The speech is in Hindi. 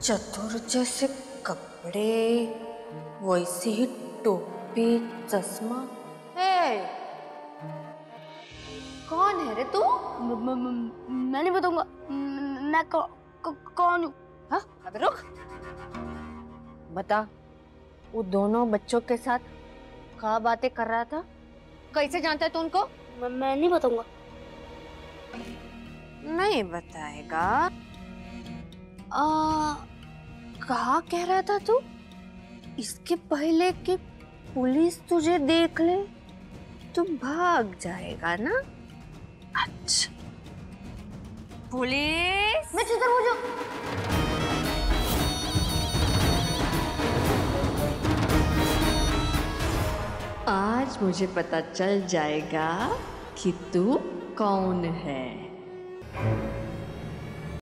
चतुर जैसे कपड़े, वैसे ही टोपी, चश्मा। कौन है रे तू? मैं नहीं बताऊंगा। मैं कौन हूँ? हाँ, अब रुक। बता, वो दोनों बच्चों के साथ क्या बातें कर रहा था? कैसे जानता है तू उनको? मैं नहीं बताऊंगा। नहीं बताएगा? कहा कह रहा था तू? इसके पहले कि पुलिस तुझे देख ले तो भाग जाएगा ना? अच्छा, पुलिस। मैं चित्र हूँ जो। आज मुझे पता चल जाएगा कि तू कौन है।